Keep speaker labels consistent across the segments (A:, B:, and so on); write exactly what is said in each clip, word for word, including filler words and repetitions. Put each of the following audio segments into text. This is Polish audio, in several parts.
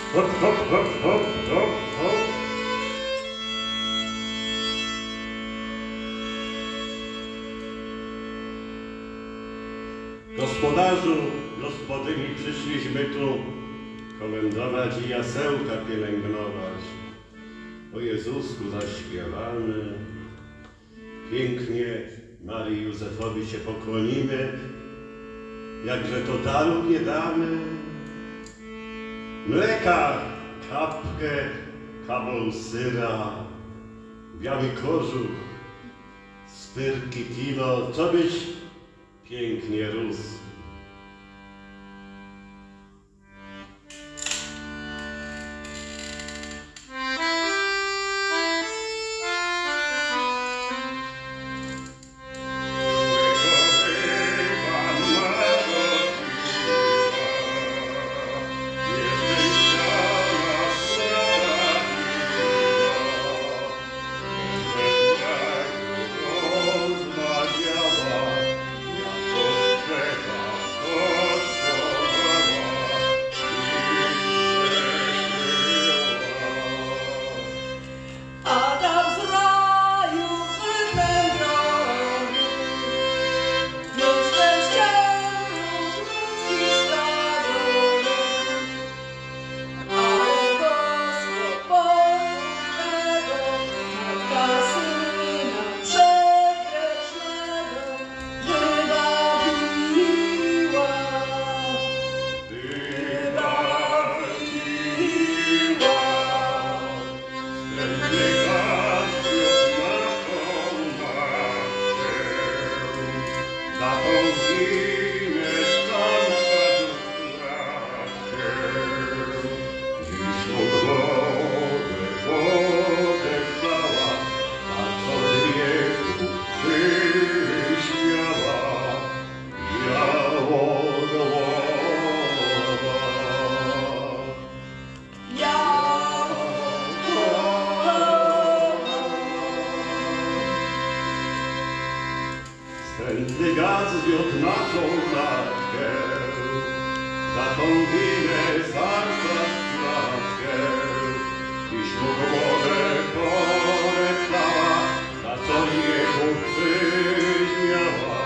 A: Hop, hop, hop, hop, hop, hop. Gospodarzu, gospodyni, przyszliśmy tu komendować i jasełka pielęgnować. O Jezusku zaśpiewamy, pięknie Marii Józefowi się pokłonimy, jakże to daru nie damy. Mleka, kapkę, kawał syra, biały kożuch, spyrki kilo, co byś pięknie rósł. Tędy gaz zwiódł naszą matkę, za tą winę serca szklankę, i ślubowę polecała, za co niebo przyśmiała.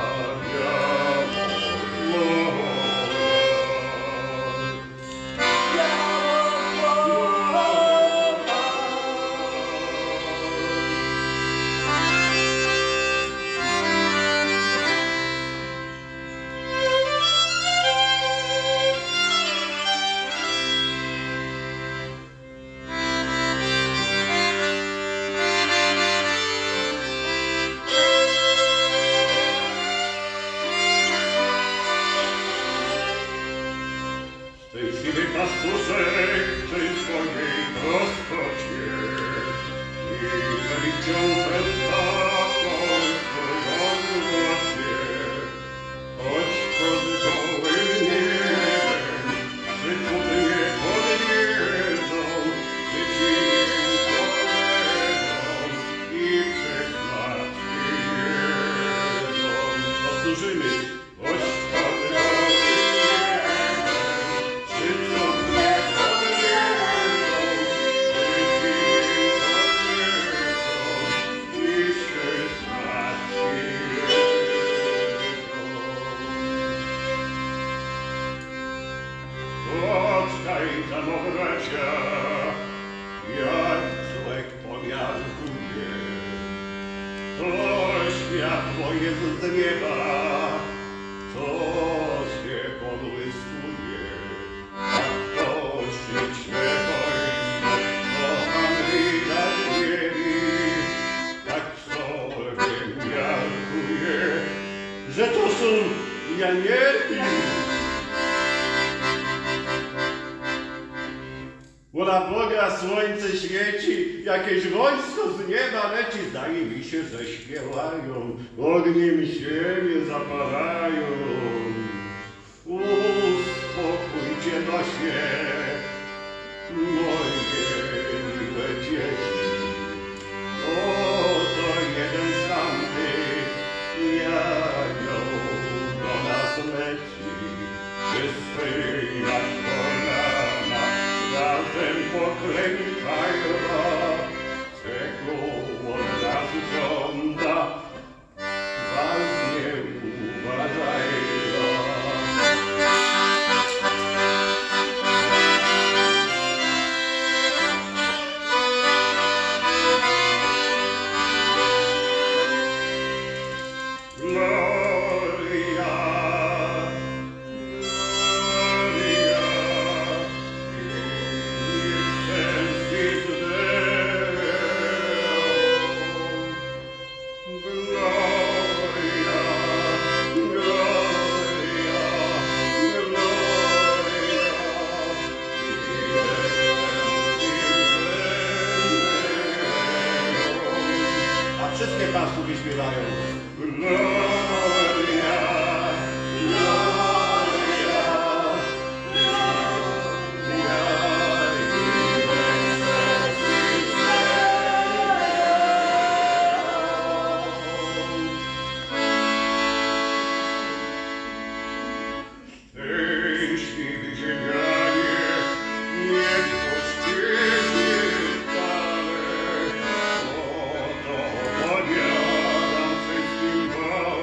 A: Szczęśliwy pastuszek przy swojej prostocie i zaliczył pętaką swoją rację. Choć pod gołym niebem przycudnie podwiedzą, wyciniem koledą i przez matki jedzą. Powtórzymy, choć pod gołym Tańca bracia, jak człowiek pomiarkuje, to światło jest z nieba, co się pobłyskuje. A to śliczne wojsko, kochany nad ziemi, tak sobie miarkuje, że to są janiełki. Wola Boga, słońce świeci, jakieś wojsko z nieba leci. Zdaje mi się, że śpiewają, ogniem siebie zapalają. Uspokójcie no się, moje miłe dzieci. Oto jeden z tamtych anioł do nas leci. Wszyscy na kolana razem Gloria, Gloria, in excelsis Deo. Gloria, Gloria, Gloria, a wszystkie Państwo wyśpiewają. Gloria, Gloria, Gloria, szczęśliwy ziemianie, niech pośpiesznie wcale, oto opowiadam wszystkim wam.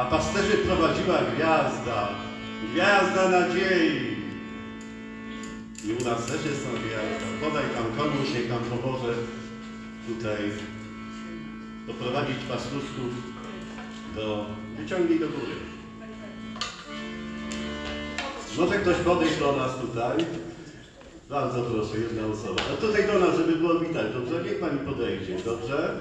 A: a pasterzy prowadziła gwiazda, gwiazda nadziei. I u nas też jest ta gwiazda. Podaj tam komuś, niech nam pomoże tutaj doprowadzić pastuszków do... Wyciągnij do góry. Może ktoś podejść do nas tutaj? Bardzo proszę, jedna osoba. A tutaj do nas, żeby było widać, dobrze? Niech pani podejdzie, dobrze?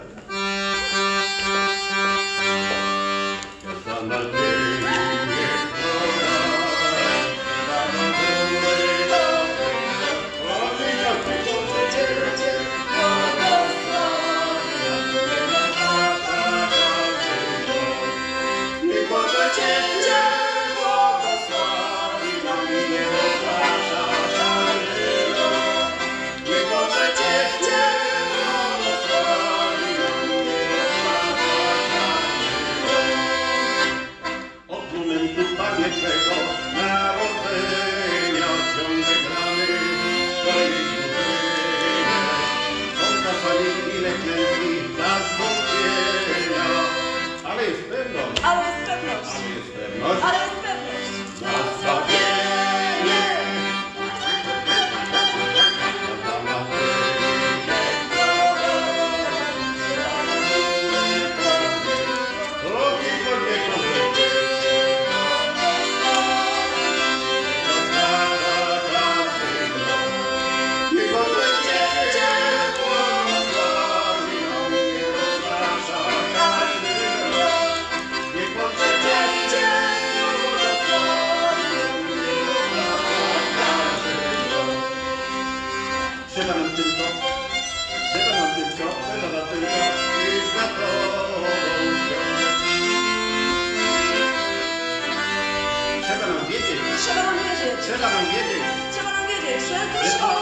A: Trzeba nam wiedzieć. Trzeba nam wiedzieć, że też o...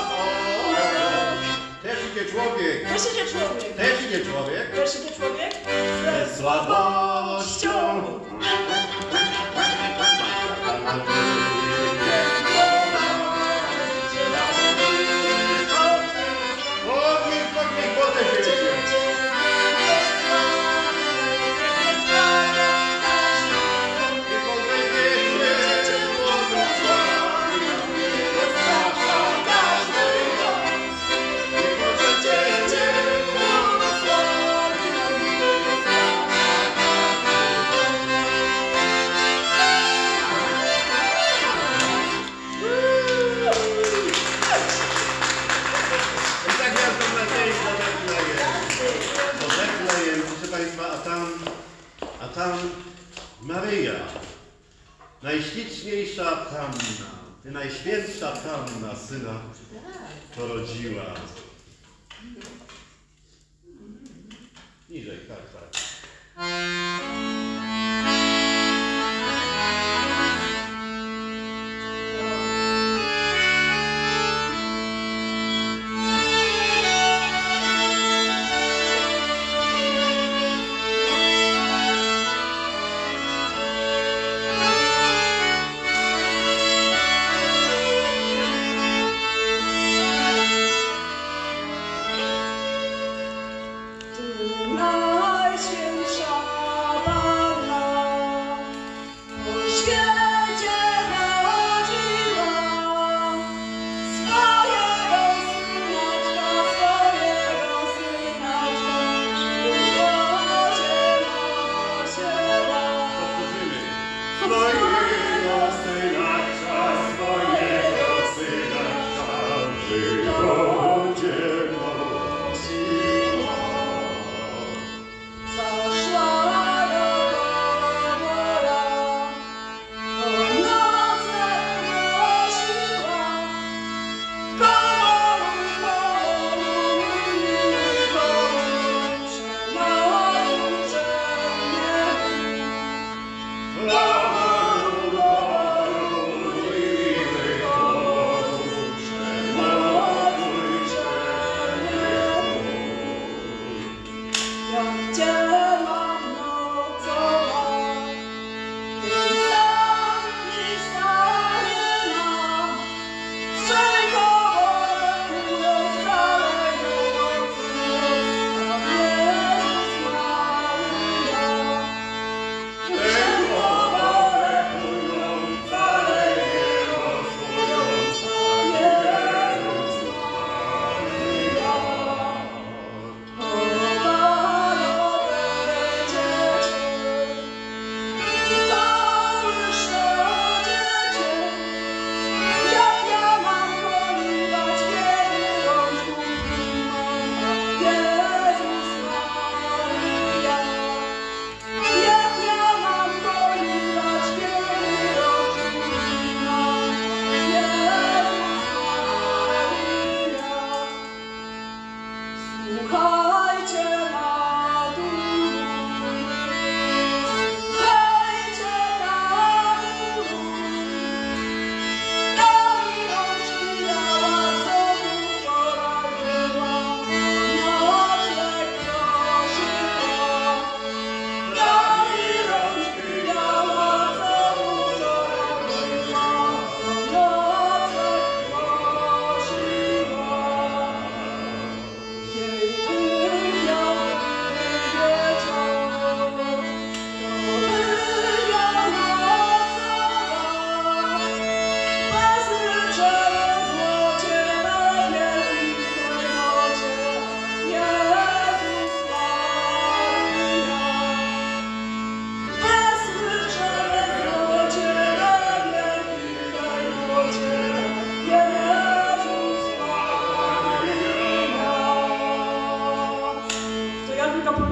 A: Też idzie człowiek.
B: Też idzie człowiek.
A: Też idzie człowiek.
B: Też idzie człowiek.
A: Ze słabością. A tam Maryja, najśliczniejsza panna, najświętsza panna syna porodziła. Niżej, tak, tak.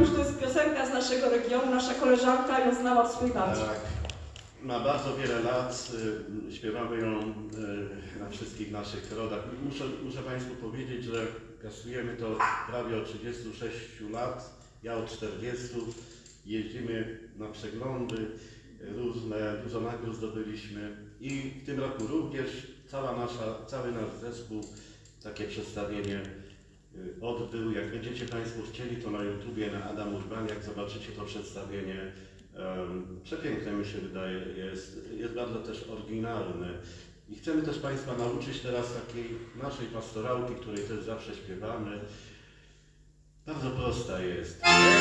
B: że to jest piosenka z naszego regionu, nasza koleżanka ją znała w swojej babci.
A: Tak. Ma bardzo wiele lat, y, śpiewamy ją y, na wszystkich naszych rodach. Muszę, muszę Państwu powiedzieć, że piastujemy to prawie od trzydziestu sześciu lat, ja od czterdziestu. Jeździmy na przeglądy różne, dużo nagród zdobyliśmy i w tym roku również cała nasza, cały nasz zespół takie przedstawienie odbył. Jak będziecie Państwo chcieli, to na YouTubie, na Adam Urbaniak zobaczycie to przedstawienie. Um, przepiękne mi się wydaje, jest, jest bardzo też oryginalne. I chcemy też Państwa nauczyć teraz takiej naszej pastorałki, której też zawsze śpiewamy. Bardzo prosta jest.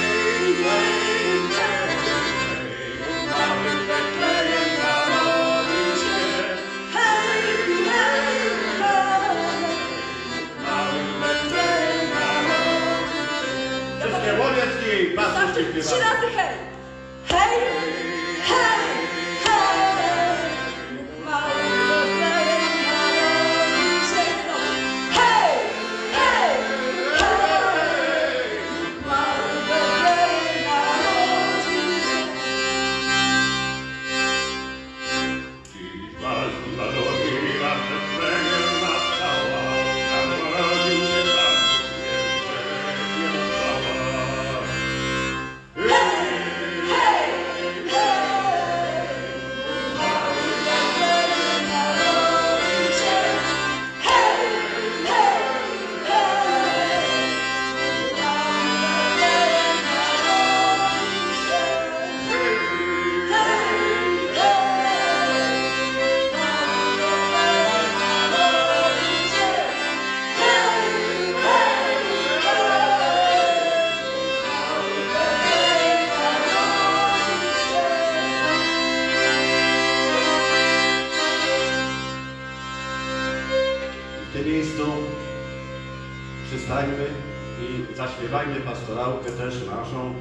A: Wszystkie łowiecki pastorki śpiewają.
B: Trzy razy hej! Hej! Hej! Hej! Mały Betlejem narodził się znowu. Hej! Hej! Hej! Mały Betlejem narodził się.
A: Dziś ważna narodziła Betlejem nastała, tam narodził się Pan, jeszcze nie stała. W tym miejscu przystańmy i zaśpiewajmy pastorałkę też naszą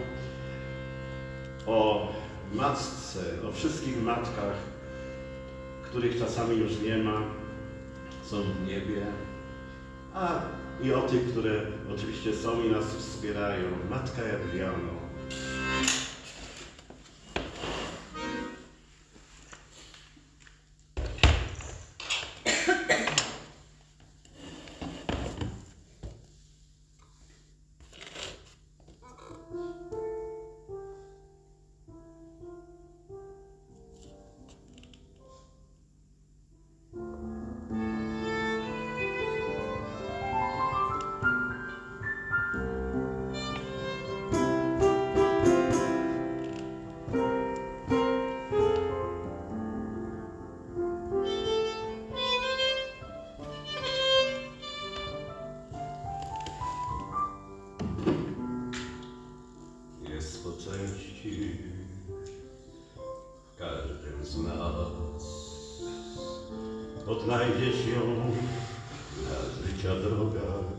A: o matce, o wszystkich matkach, których czasami już nie ma, są w niebie, a i o tych, które oczywiście są i nas wspierają. Matka Jadwiano. Jest po części w każdym z nas. Odnajdziesz ją na życia drogach.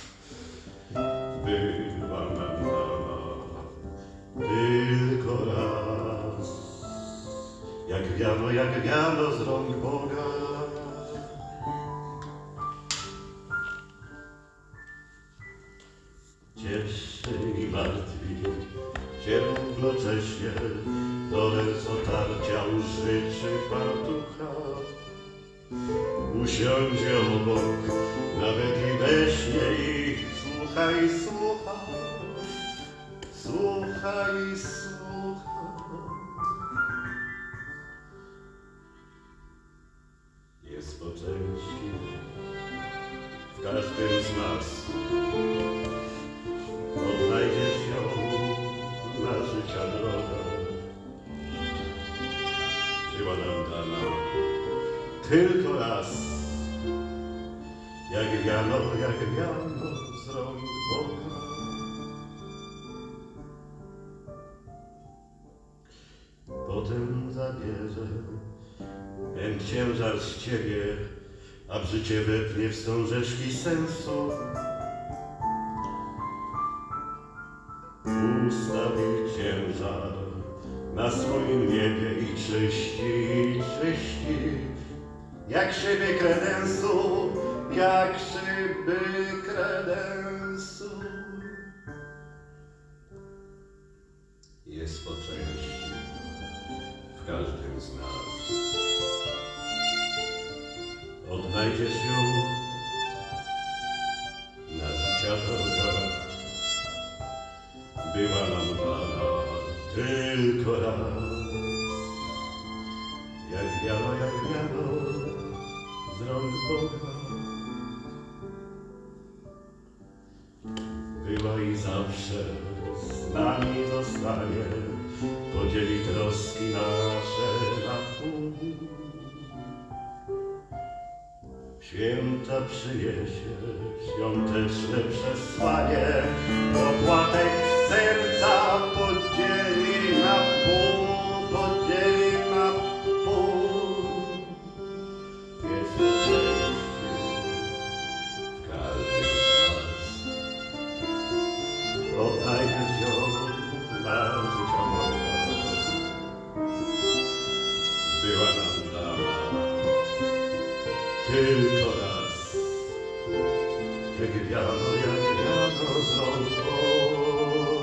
A: Była nam dana tylko raz. Jak wiano, jak wiano z rąk Boga. Cieszy i martwi się równocześnie, dolec otarcia użyczy fartucha. Usiądzie obok, nawet i we śnie i słuchaj, słucha, słuchaj, słucha. Jest po części w każdym z nas. Odnajdziesz ją na życia droga. Była nam dana tylko raz. Jak wiano, jak wiano z rąk Boga. Potem zabierze ten ciężar z ciebie, a w życie wepnie wstążeczki sensu. Ustawi ciężar na swoim niebie i czyści, czyści, jak szyby kredensu, jak szyby kredensu. mnóstwo części w każdym z nas. Odnajdziesz ją na życia drogach. Była nam dana tylko raz. Jak wiano, jak wiano z rąk Boga. Była i zawsze z nami zostanie, podzieli troski nasze na pół. Święta przyniesie świąteczne przesłanie, opłatek serca podzieli na pół, podzieli na pół. Jest szczęście w każdym z nas. Odnajdziesz ją na życia drogach. Była nam dana tylko raz. Jak wiano, jak wiano z rąk Boga.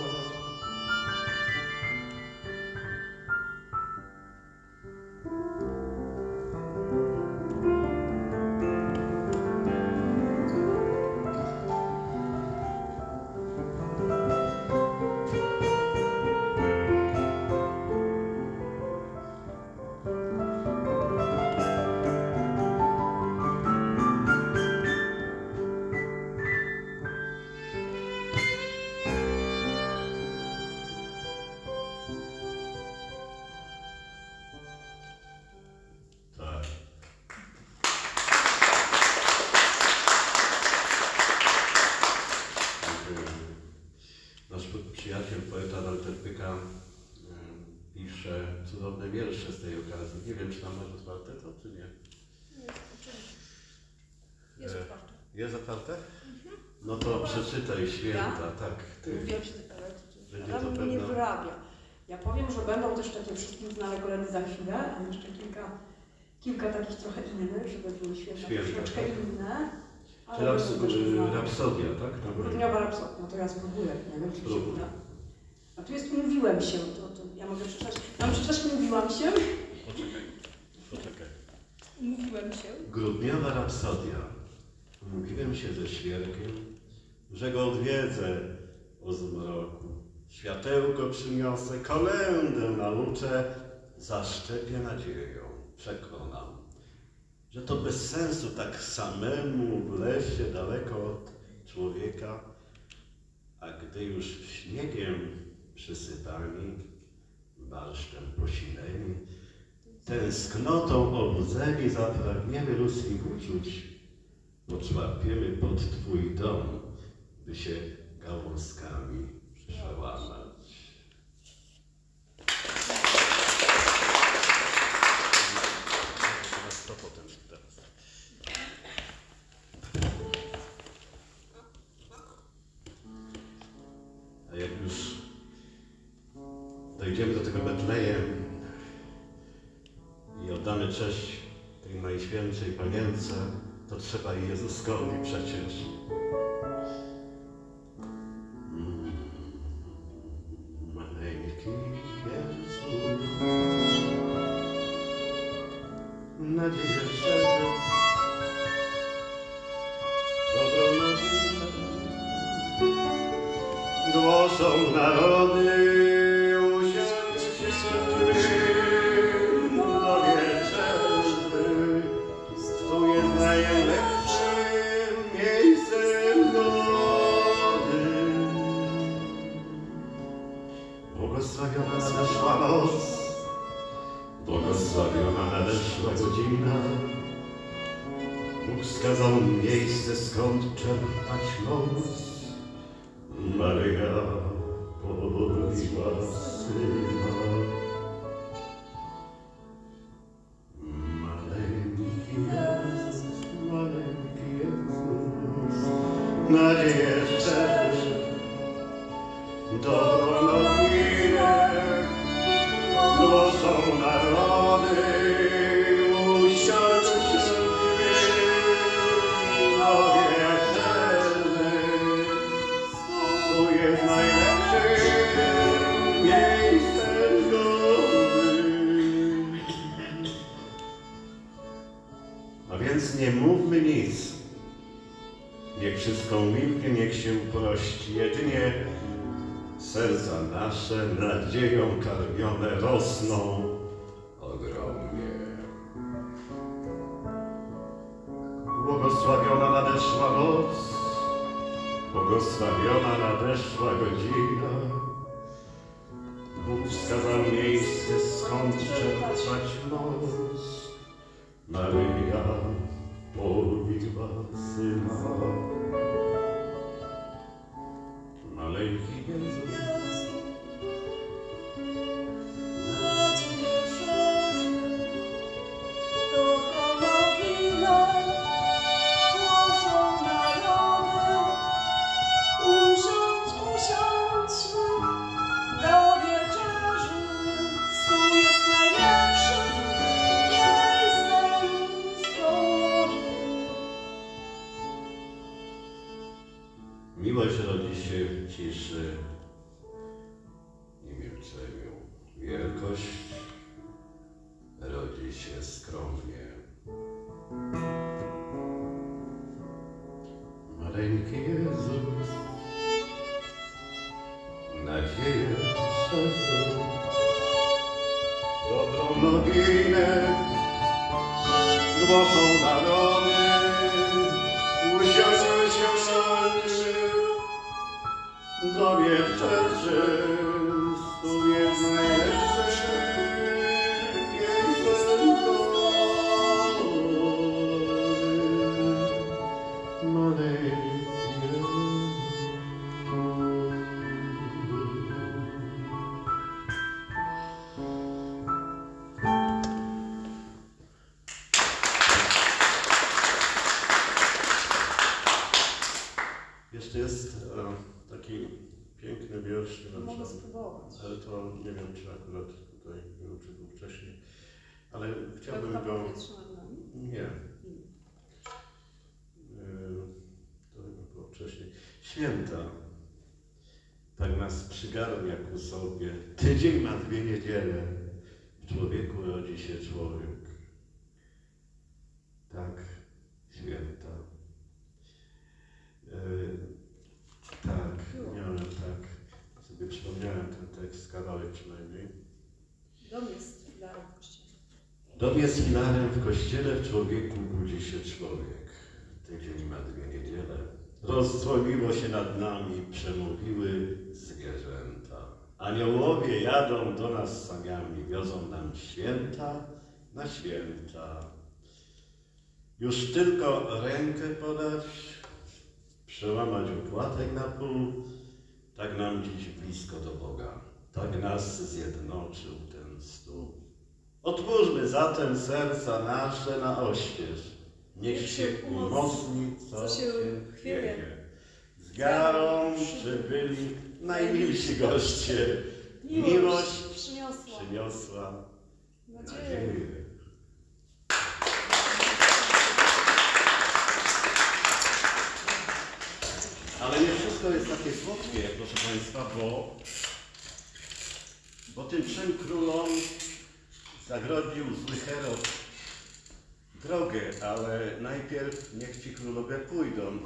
A: Przyjaciel, poeta Walter Pyka pisze cudowne wiersze z tej okazji. Nie wiem, czy tam masz otwarte to, czy nie?
B: Jest otwarte.
A: Jest otwarte? No to przeczytaj święta,
B: ja?
A: tak. Ty.
B: Mówiłam się, ale
A: to
B: mnie
A: pewno...
B: nie wyrabia. Ja powiem, że będą też takie wszystkim znane koledy za chwilę, a jeszcze kilka, kilka takich trochę innych, żeby były święta,
A: Święta,
B: troszeczkę
A: tak.
B: inne.
A: Czy raps rapsodia, tak? Tam
B: Grudniowa rapsodia, no to ja spróbuję, nie wiem, czy mi się uda. A tu jest mówiłem się, to, to ja mogę przeczytać. Mam przeczytać mówiłam się?
A: Poczekaj, poczekaj.
B: Mówiłem się.
A: Grudniowa rapsodia. Mówiłem się ze świerkiem, że go odwiedzę o zmroku. Światełko przyniosę, kolędę nauczę, zaszczepię nadzieją, przekonam, że to bez sensu tak samemu w lesie daleko od człowieka, a gdy już śniegiem przysypani, barszczem posileni, tęsknotą obudzeni zapragniemy ludzkich uczuć, poczłapiemy pod Twój dom, by się gałązkami przełamać. To potem teraz. A jak już dojdziemy do tego Betlejem i oddamy cześć tej Najświętszej Panience, to trzeba i Jezuskowi przecież. Mm, maleńki Jezu, nadzieję szczerze, dobrą nowinę głoszą narody, usiądź się do wieczerzy, tu jest najlepszym miejscem gody. Błogosławiona nadeszła noc, błogosławiona nadeszła godzina. Bóg wskazał miejsce, skąd czerpać moc. Maryja porodziła Syna. Maleńki Jezus, maleńki Jezus, nadzieję szczerze, dobrą nowinę głoszą narody, usiądź się do wieczerzy, tu jest najlepszy miejsce. nasze nadzieją karmione rosną ogromnie. Błogosławiona nadeszła noc, błogosławiona nadeszła godzina. Bóg wskazał miejsce, skąd czerpać moc. Maryja powiła syna. Maleńki Jezus, miłość rodzi się w ciszy i milczeniu. Wielkość rodzi się skromnie. Maleńki Jezus, nadzieję szerzą, dobrą nowinę głoszą narody. Usiądźmy się do wieczerzy, stół jest najlepszy, jest Jeszcze jest e, taki piękny wiersz, nie wiem,
B: Mogę
A: czy,
B: spróbować.
A: ale to nie wiem, czy akurat tutaj nie wiem, czy był wcześniej, ale chciałbym
B: Lekka
A: go...
B: powietrze nad nami?
A: Nie. E, to chyba było wcześniej. Święta. Tak nas przygarnia ku sobie. Tydzień ma dwie niedziele. W człowieku rodzi się człowiek. Tak, święta. E, tak, miałem tak. Sobie przypomniałem ten tekst, kawałek przynajmniej.
B: Dom jest filarem w kościele.
A: Dom jest filarem w kościele, w człowieku budzi się człowiek. Tydzień ma dwie niedziele. Rozdzwoniło się nad nami, przemówiły zwierzęta. Aniołowie jadą do nas samiami, wiozą nam święta na święta. Już tylko rękę podać, przełamać opłatek na pół, tak nam dziś blisko do Boga, tak nas zjednoczył ten stół. Otwórzmy zatem serca nasze na oścież, niech się umocni, co się chwieje. Z wiarą przybyli najmilsi goście, miłość
B: przyniosła,
A: przyniosła
B: nadzieję.
A: nadzieję. Ale nie wszystko jest takie słodkie, proszę Państwa, bo, bo tym trzem królom zagrodził zły Herod drogę, ale najpierw niech ci królowie pójdą.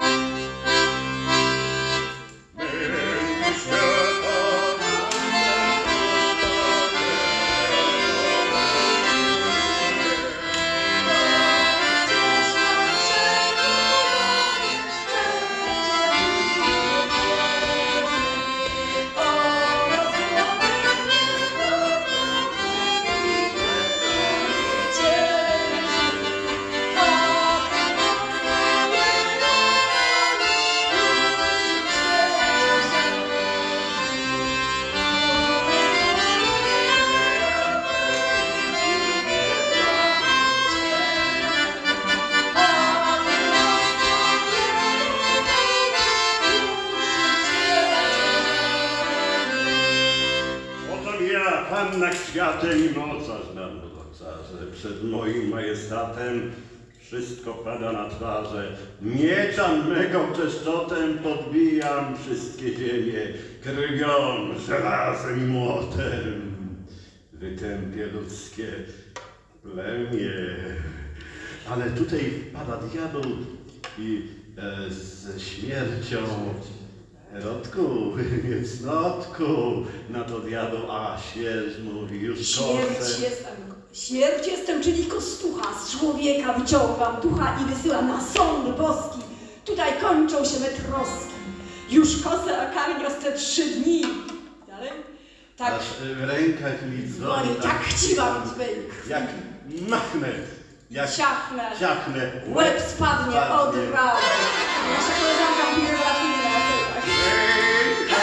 A: Pan nad światem i mocarz nad mocarze, przed moim majestatem wszystko pada na twarze. Mieczem mego czeszczotem podbijam wszystkie ziemie, krwią, żelazem i młotem. Wytępię ludzkie plemię. Ale tutaj wpada diabeł i e, ze śmiercią Rodku, więc notku, na to diabeł, a śmierć mówi, już
B: Śmierć
A: kosze.
B: jestem, śmierć jestem, czyli kostucha, z człowieka wyciągam ducha i wysyłam na sąd boski. Tutaj kończą się me troski. Już kosę a karnios te trzy dni. Dalej? Tak,
A: Aż w rękach mi dzwoni.
B: dzwoni, tak chciwam twej krwi.
A: Jak machnę, jak
B: Ciachnę,
A: ciachnę,
B: łeb spadnie od razu. Nasza koleżanka w rewelacyjnej aferach.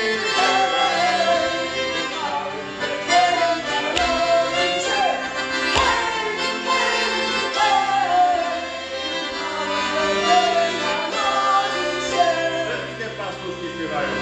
A: Wszystkie paszczówki śpiewają.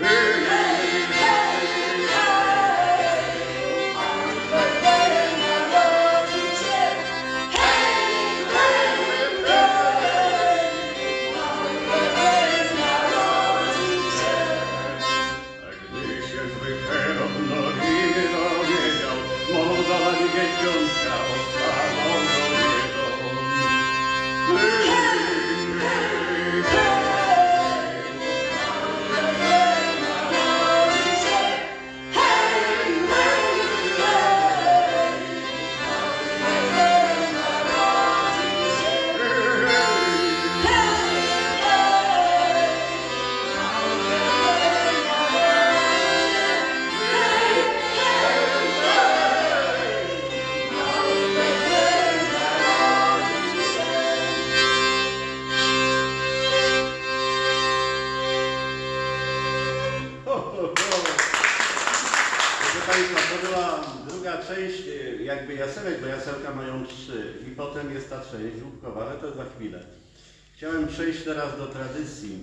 A: To była druga część jakby jasełek, bo jasełka mają trzy i potem jest ta część żłóbkowa, ale to za chwilę. Chciałem przejść teraz do tradycji.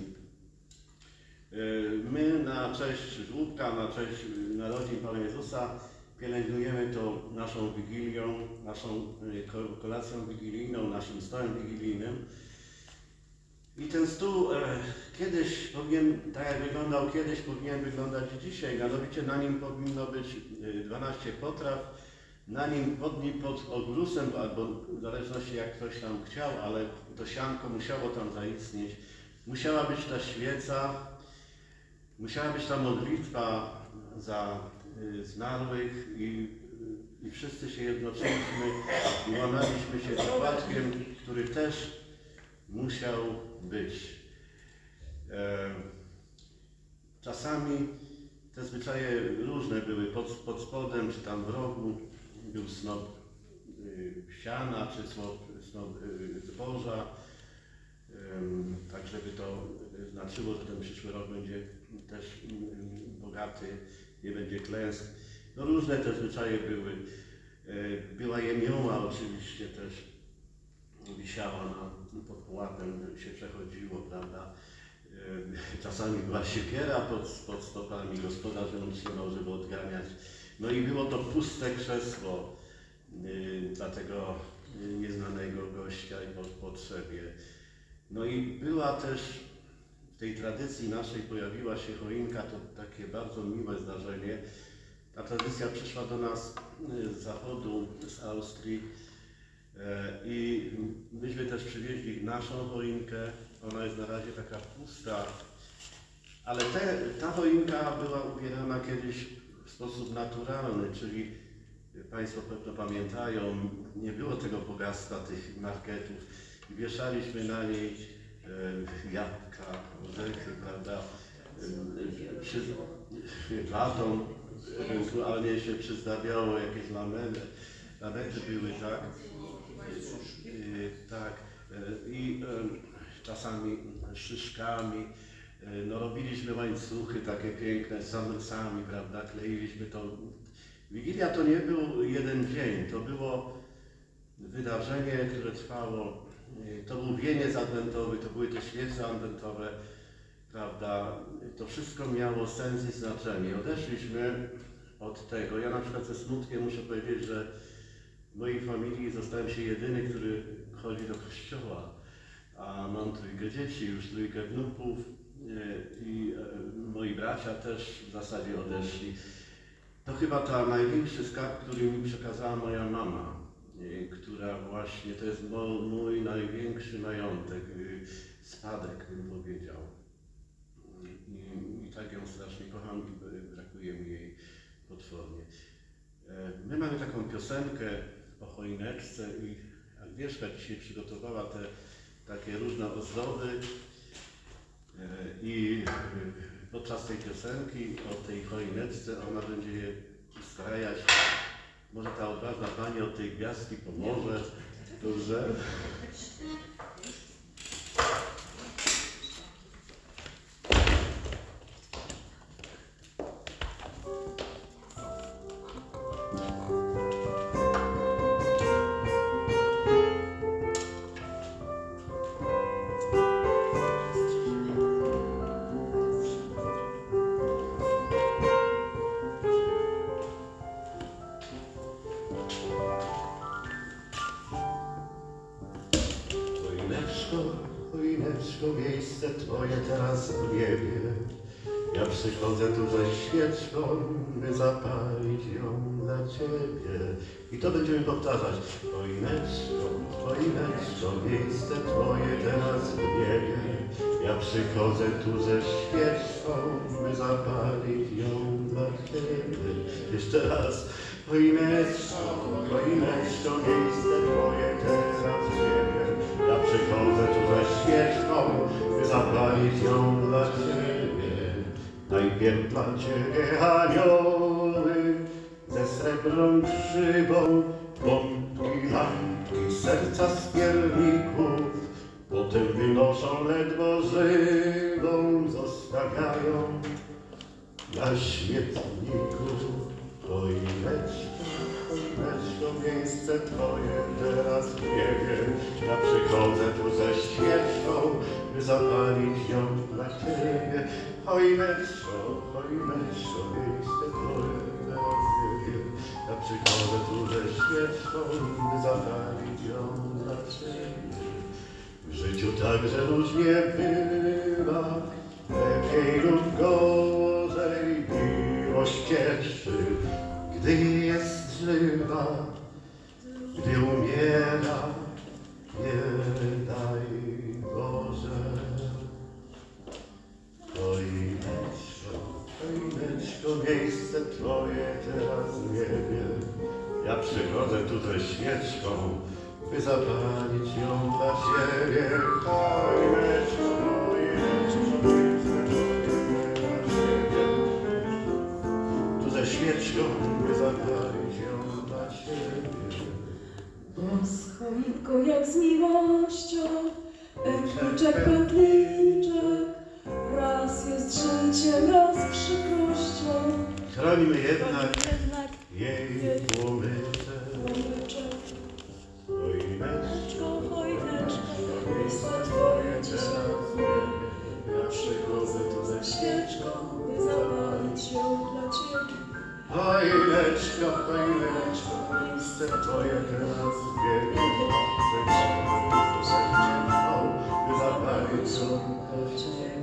A: My na cześć żłóbka, na cześć narodzin Pana Jezusa pielęgnujemy to naszą wigilią, naszą kolacją wigilijną, naszym stołem wigilijnym. I ten stół e, kiedyś powinien, tak jak wyglądał kiedyś, powinien wyglądać dzisiaj. Mianowicie na nim powinno być dwanaście potraw, na nim pod, pod obrusem, albo w zależności jak ktoś tam chciał, ale to sianko musiało tam zaistnieć. Musiała być ta świeca, musiała być ta modlitwa za y, zmarłych i, i wszyscy się jednoczyliśmy i łamaliśmy się z opłatkiem, który też musiał być. E, czasami te zwyczaje różne były. Pod, pod spodem, czy tam w rogu był snop y, siana, czy snop, snop y, zboża. Y, tak, żeby to znaczyło, że ten przyszły rok będzie też y, bogaty, nie będzie klęsk. No różne te zwyczaje były. Y, była jemioła oczywiście też. Wisiała na, pod pułapem, się przechodziło, prawda? Czasami była siekiera pod, pod stopami, gospodarz ją trzymał, żeby odganiać. No i było to puste krzesło yy, dla tego nieznanego gościa i po potrzebie. No i była też, w tej tradycji naszej pojawiła się choinka, to takie bardzo miłe zdarzenie. Ta tradycja przyszła do nas z zachodu, z Austrii. I myśmy też przywieźli naszą choinkę, ona jest na razie taka pusta, ale te, ta choinka była ubierana kiedyś w sposób naturalny, czyli Państwo pewno pamiętają, nie było tego bogactwa tych marketów i wieszaliśmy na niej e, jabłka, orzechy, prawda, e, przy, latom ewentualnie się przyzdabiało jakieś lamele, lamety były, tak? Yy, tak, yy, i yy, czasami szyszkami, yy, no robiliśmy łańcuchy takie piękne z zamysami, prawda, kleiliśmy to. Wigilia to nie był jeden dzień, to było wydarzenie, które trwało, yy, to był wieniec adwentowy, to były te świece adwentowe, prawda, to wszystko miało sens i znaczenie. Odeszliśmy od tego, ja na przykład ze smutkiem muszę powiedzieć, że w mojej familii zostałem się jedyny, który chodzi do kościoła, a mam trójkę dzieci, już trójkę wnuków i moi bracia też w zasadzie odeszli. To chyba ta największy skarb, który mi przekazała moja mama, która właśnie, to jest mój największy majątek, spadek bym powiedział. I i tak ją strasznie kocham i brakuje mi jej potwornie. My mamy taką piosenkę o choineczce i Agnieszka dzisiaj przygotowała te takie różne ozdoby i podczas tej piosenki o tej choineczce ona będzie je ustrajać. Może ta odważna pani od tej gwiazdki pomoże. Dobrze?
C: Choineczko, miejsce twoje teraz w niebie. Ja przychodzę tu ze świeczką, by zapalić ją dla ciebie.
A: I to będziemy powtarzać.
C: Choineczko, choineczko, miejsce twoje teraz w niebie. Ja przychodzę tu ze świeczką, by zapalić ją dla ciebie.
A: Jeszcze raz.
C: Choineczko, choineczko, miejsce twoje teraz w niebie. Ja przychodzę tu ze świeczką, by zapalić ją dla ciebie. Najpierw dla ciebie anioły ze srebrną krzywą, pompki, lampki, serca z pierników. Potem wynoszą ledwo żywą, zostawiają na śmietniku. Choineczko, choineczko, miejsce twoje teraz w niebie. Ja przychodzę tu ze świeczką, by zapalić ją dla ciebie. Choineczko, choineczko, miejsce twoje teraz w niebie. Ja przychodzę tu ze świeczką, by zapalić ją dla ciebie. W życiu także różnie bywa, lepiej lub gorzej. Miłość cieszy, gdy jest żywa, gdy umiera, nie daj Boże. Choineczko, choineczko, miejsce twoje teraz w niebie. Ja przychodzę tu ze świeczką, by zapalić ją dla ciebie. Choineczko, choineczko, miejsce twoje teraz w niebie. Tu ze świeczką, by zapalić ją dla ciebie.
B: Bo z choinką jak z miłością, pętliczek, pętliczek, raz jest życiem, raz przykrością.
A: Chronimy jednak
B: Jednak
A: jej płomyczek.
B: Choineczko, choineczko, miejsce twoje dzisiaj w niebie.
C: Ja przychodzę tu ze
B: Świeczką, by zapalić ją dla ciebie.
C: choineczko, choineczko, miejsce twoje teraz w niebie. Przychodzę tu ze świeczką, by zapalić ją dla ciebie.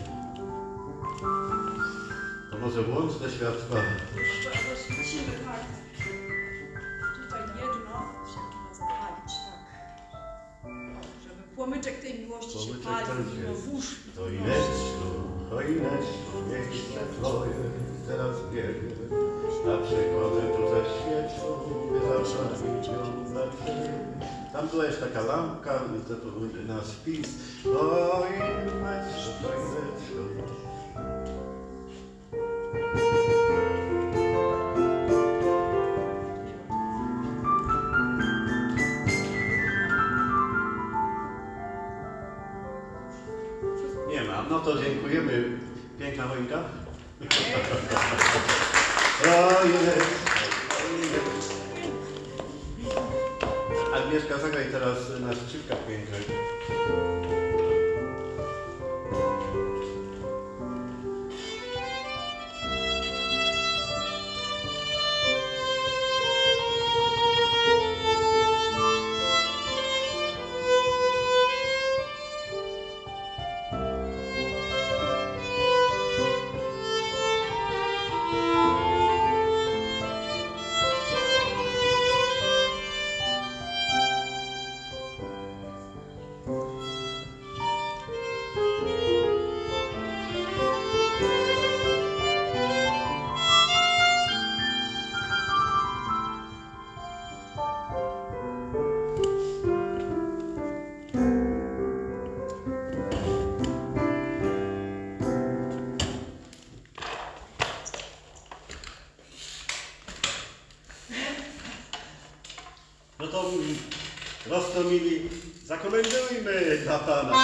A: To może włącz te światła.
B: Jeszcze zaświecimy tak. Tutaj jedno się ma zapalić, tak. Żeby płomyczek tej miłości się
A: Płomyczek
B: palił,
A: tam się-
B: mimo wórz.
C: Choineczko, choineczko, miejsce twoje teraz w niebie. Ja przychodzę tu ze świeczką, by zapalić ją dla ciebie.
A: Tam była jeszcze taka lampka, to był nasz wpis.
C: Choineczko, choineczko.
A: Nie ma. No to dziękujemy. Piękna choinka. Agnieszka, zagraj teraz na skrzypkach pięknych. Roztomili, zakomendujmy dla Pana.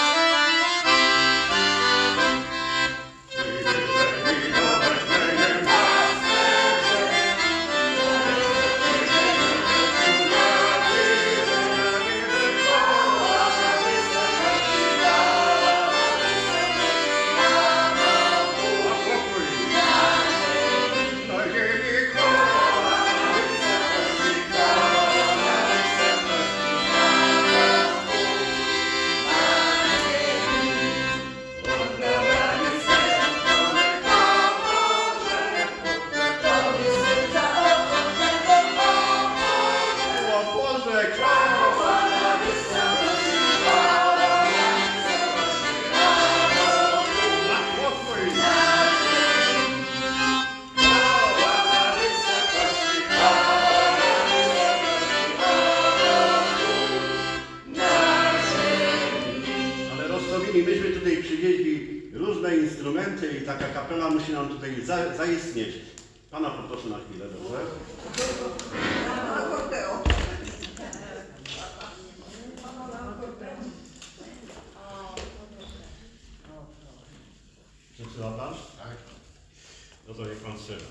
A: Myśmy tutaj przywieźli różne instrumenty i taka kapela musi nam tutaj za, zaistnieć. Pana poproszę na chwilę, dobrze? Przesyła Pan? Tak. No to niech Pan strzela.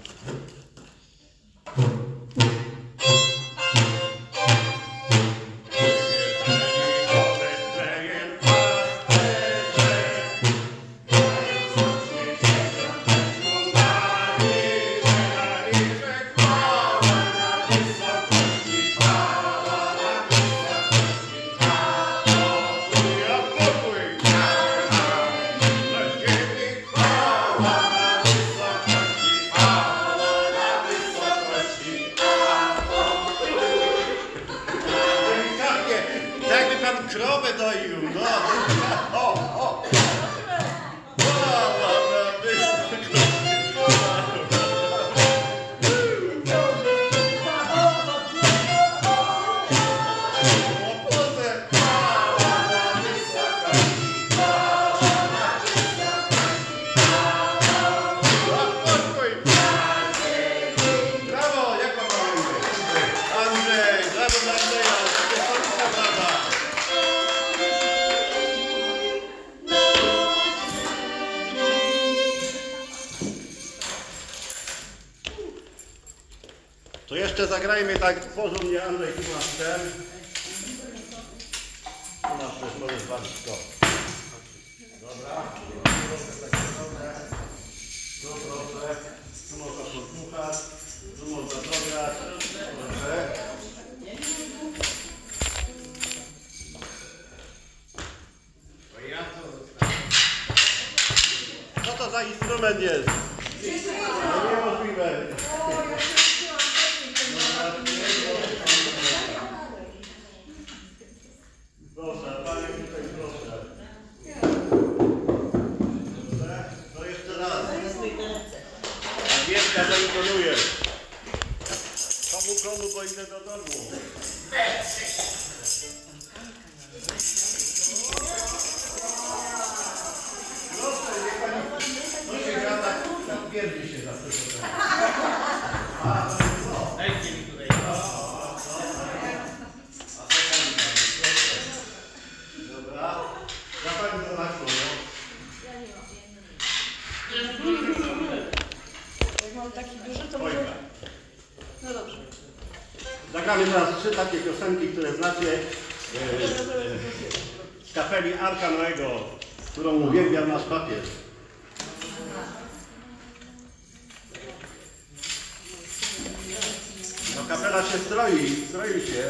A: Krowę doił, no, o, o, o, brawo, jak Pan ma Andrzej, brawo dla Andrzeja, to jest solidna brawa. To jeszcze zagrajmy tak porządnie, Andrzej, tu masz ten. Tu masz też, możesz walić to. Dobra. Tu proszę. Tu można posłuchać. Tu można dograć. Proszę. Co to za instrument jest? To niemożliwe. Proszę, Panie tutaj proszę. Dobrze? To jeszcze raz. Agnieszka zaimponuje. Komu komu, bo idę do domu. Proszę, niech Pani... No się gra tak, tak pierdzi się za to. A, to jest to. Dajcie mi tutaj. Dobra. Ja Pani to na koło.
B: Jak mam taki duży, to może... No dobrze.
A: Zagramy teraz trzy takie piosenki, które znacie e, z kapeli Arka Noego, którą uwielbiał nasz papież. No kapela się stroi, stroi się.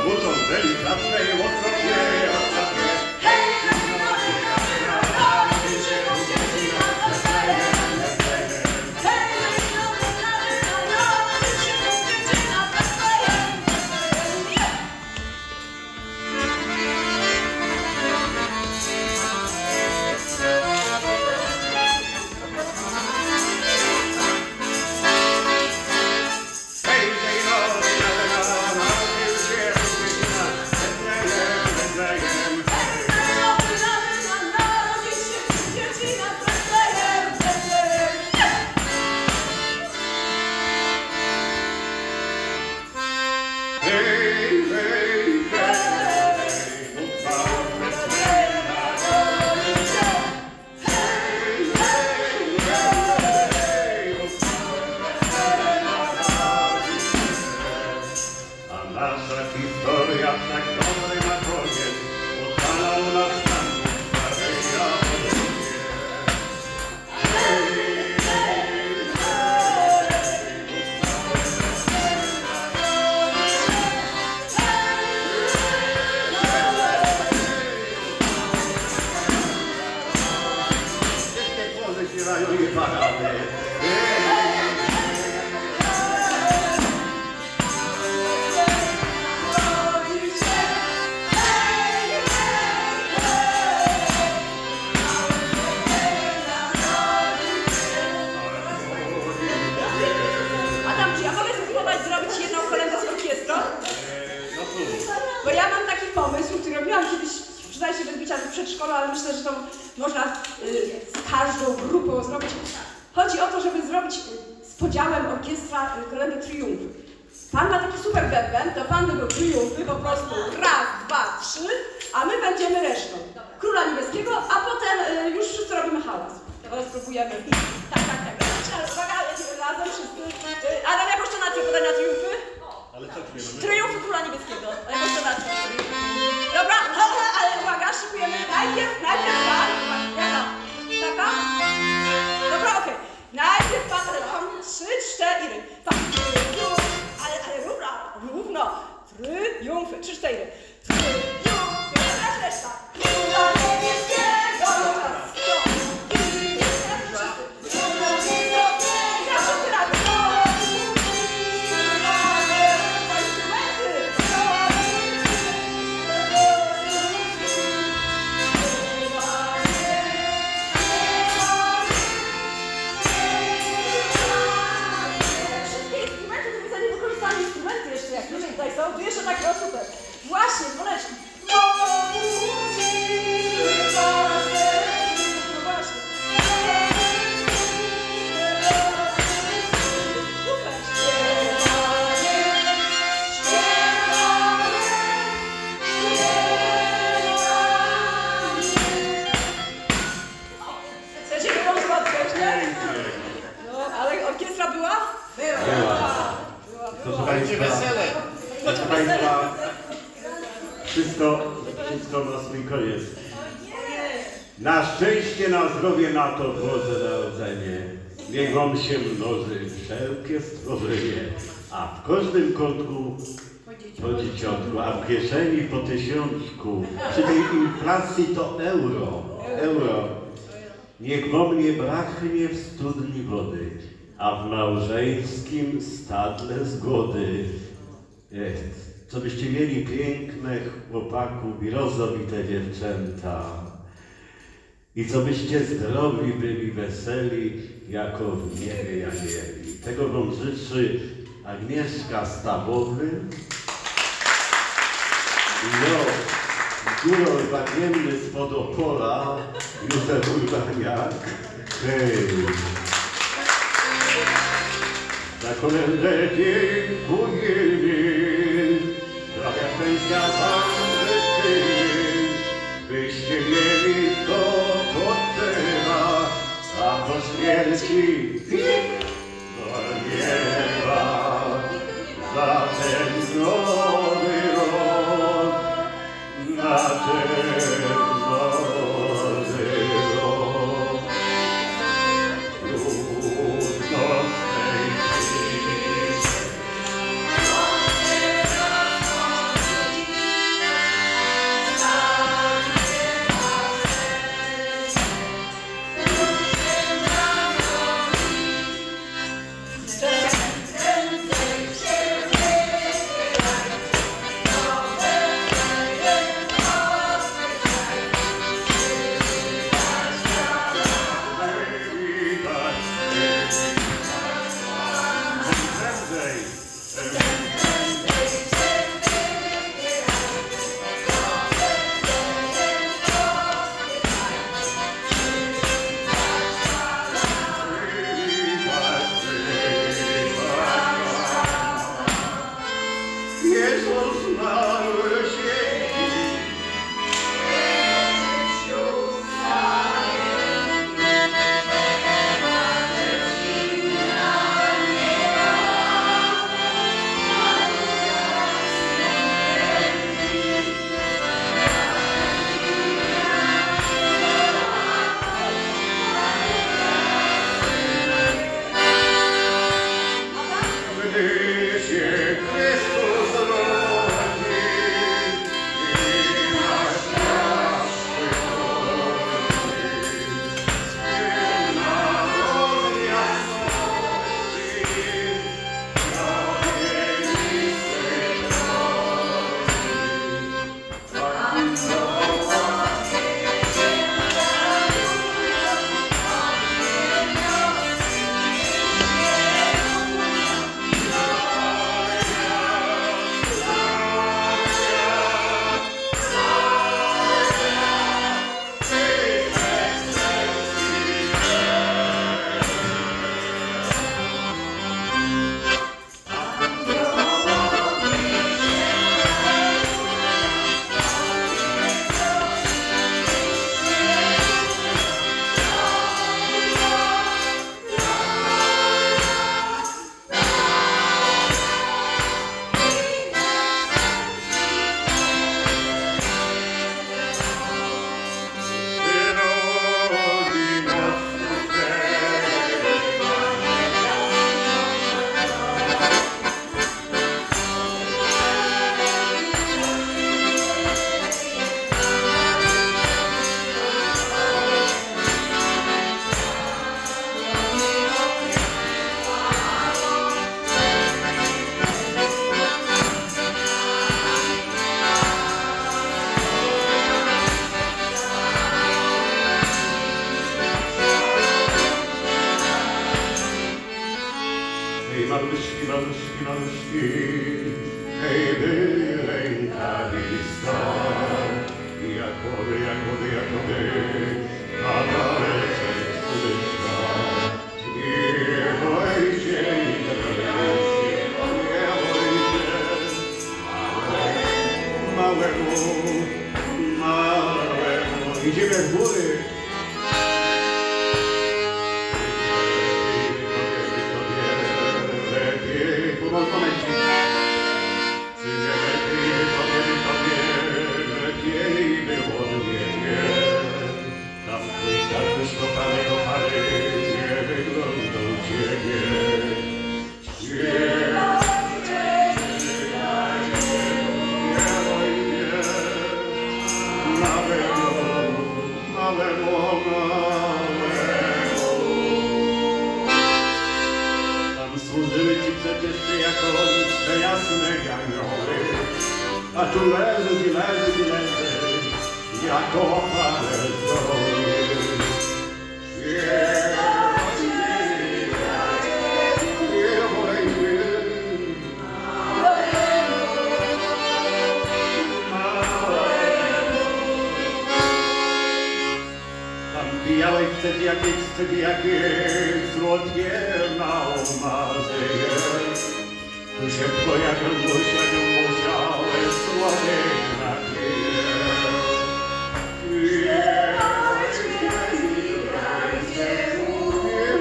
A: budzą delikatne i mocno wieje, mocno wieje.
B: Bo ja mam taki pomysł, który robiłam kiedyś, przyznaję się, bez bicia w przedszkolu, ale myślę, że to można y, z każdą grupą zrobić. Chodzi o to, żeby zrobić z podziałem orkiestra y, Kolędy Triumf. Pan ma taki super bęben, to pan tego triumfy po prostu raz, dwa, trzy, a my będziemy resztą. Króla Niebieskiego, a potem y, już wszyscy robimy hałas. Teraz spróbujemy. Tak, tak, tak. Uwaga, razem wszyscy. Y, Adam, jakąś tonację podaj na triumfy?
A: Ale co czujemy?
B: Triumfy Króla Niebieskiego. Jakąś tonację. Dobra, ale, ale uwaga, szykujemy. Najpierw, najpierw pan. Jaka? Taka? Dobra, okej. Okay. Najpierw pan, ale pan trzy, cztery. Pan triumf, ale, ale równo, równo. Triumfy, trzy, cztery. Triumfy, teraz reszta. Króla Niebieskiego. Raz, tutaj są, tu jeszcze tak, o super. Właśnie, dzwoneczki. No właśnie. Super. Chcecie kogoś łatwiać, nie? No, ale orkiestra była? Była.
A: Proszę Państwa, proszę Państwa, wszystko, wszystko ma swój koniec. Na szczęście, na zdrowie, na to Boże Narodzenie. Niech Wam się mnoży wszelkie stworzenie, a w każdym kątku po dzieciątku, a w kieszeni po tysiączku. Przy tej inflacji to euro, euro. Niech Wam nie braknie w studni wody, a w małżeńskim stadle zgody. Ech, co byście mieli piękne chłopaków i rozowite dziewczęta. I co byście zdrowi byli, weseli, jako w niebie anieli. Tego Wam życzy Agnieszka Stawowy i jo, góro bagienny spod Opola, Józef Urbaniak. Hej! Za kolędę dziękujemy, zdrowia, szczęścia wam życzymy, byście mieli to potrzeba, a po śmierci wik do nieba. Za ten nowy rok, na ten nowy rok, trudno w tej chwili.
C: świt, hej, wylękali stąd. Jak wody, jak wody, jak wody, a dalece cudy świat. Nie bojcie, nie bojcie, nie bojcie, małemu, małemu. Idziemy w góry. A tu leży, i leży, i leży, jak kochane zdrowie. Tam białej wtedy jakieś, wtedy jakieś słodkie na omazy jest. Tu się pojawią, musiał, musiałeś słodek na chwilę. Śpiewajcie, śpiewajcie mu,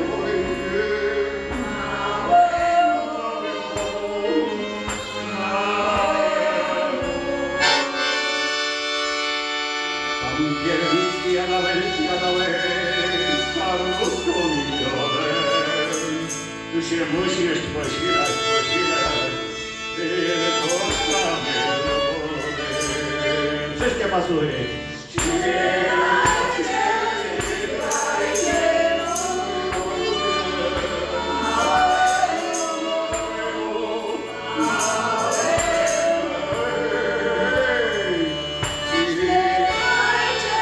C: tam pierwiski jadałeś, jadałeś, staruszką miniowem. Tu się musisz posilać, posilać, tylko same dowody. Wszystkie pasuje. Śpiewajcie, śpiewajcie małemu, małemu. Śpiewajcie,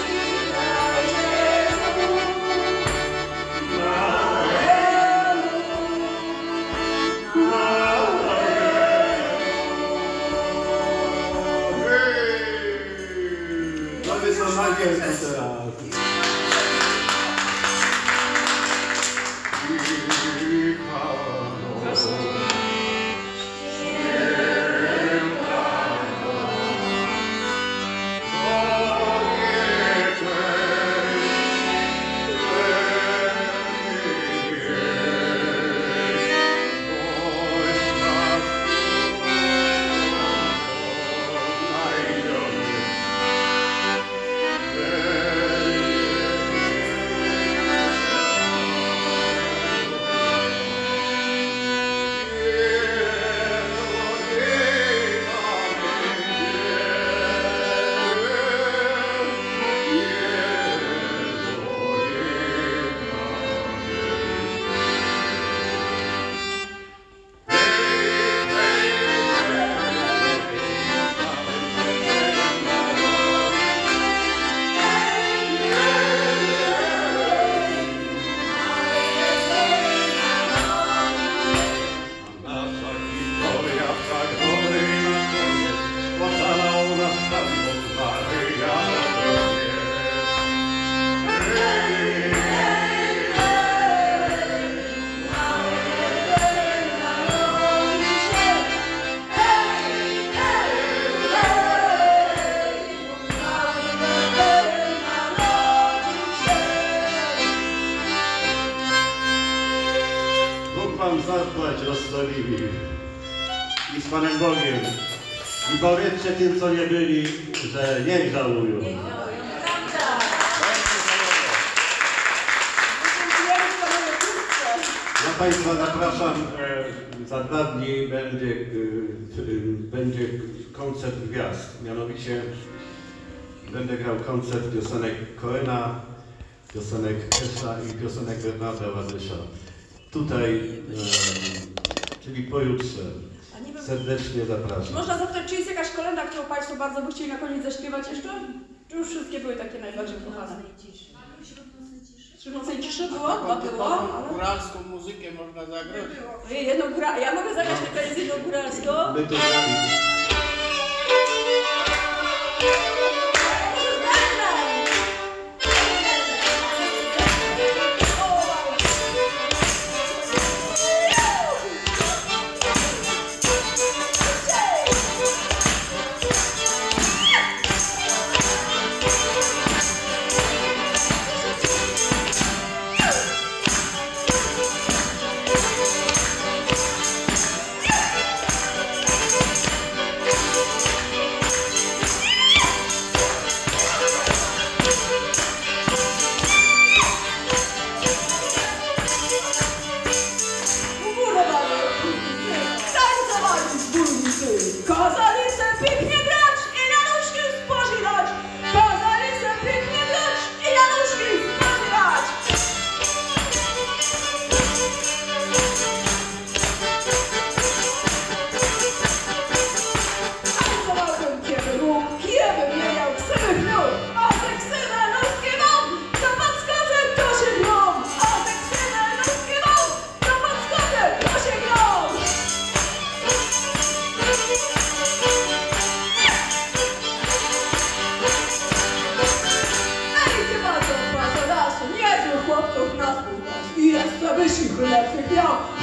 A: Wam zapłać rozstolili i z Panem Bogiem. I powiedzcie tym, co nie byli, że niech żałują. Ja Państwa zapraszam, e, za dwa dni będzie, e, będzie koncert gwiazd. Mianowicie będę grał koncert piosenek Coena, piosenek Esza i piosenek Bernarda Ładysza. Tutaj, e, czyli pojutrze. Serdecznie zapraszam.
B: Można zapytać, czy jest jakaś kolenda, którą Państwo bardzo by chcieli na koniec zaśpiewać jeszcze? Czy już wszystkie były takie najbardziej kochane? Żeby najcisze było?
D: Taką
B: A było?
D: typową
B: Ale...
D: góralską muzykę można zagrać.
B: Ej, jedną góra... Ja mogę zagrać teraz jedną góralską?
A: My to zrobimy.
B: Kazali se pięknie grać i na nóżki spożyrać! Kazali se pięknie grać i na nóżki spożyrać! Tańcował bym kiedy mógł, kiedy miał ksywy wnuk, a te ksywe nóżki mam, to podskoczę, to się grom! A te ksywe nóżki mam, to podskoczę, to się grom! Ej, ty bardzo, bardzo nasu, niezły chłopców nas poznasz i jeszcze byś ich lepszych miał.